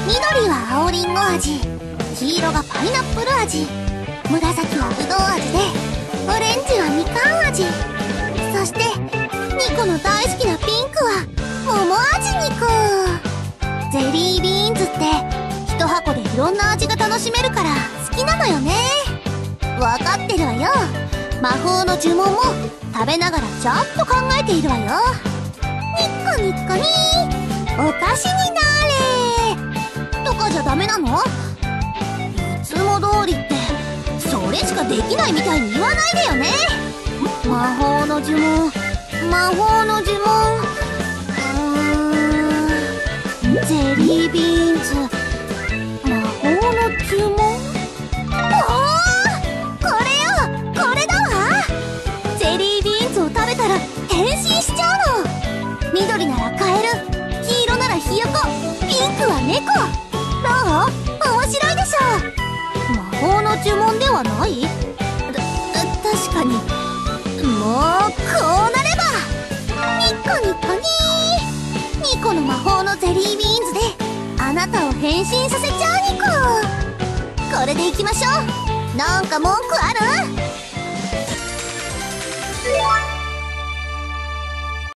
緑は青りんご味、黄色がパイナップル味、紫はぶどう味で、オレンジはみかん味、そしてニコの大好きなピンクは桃味ニコ。ゼリービーンズって一箱でいろんな味が楽しめるから好きなのよね。わかってるわよ。魔法の呪文も食べながらちゃんと考えているわよ。ニッコニッコにお菓子になれとかじゃダメなの？いつも通りってそれしかできないみたいに言わないでよね。魔法の呪文、魔法の呪文、ゼリービーンズ、魔法の呪文。これだわ。ゼリービーンズを食べたら変身しちゃうの。緑ならカエル、黄色ならヒヨコ、ピンクは猫。どう？面白いでしょ。魔法の呪文ではない？確かに。もうこうなればニッコニッコにー。ニコの魔法のゼリービーンズであなたを変身させちゃうニコ。これでいきましょう。なんか文句ある？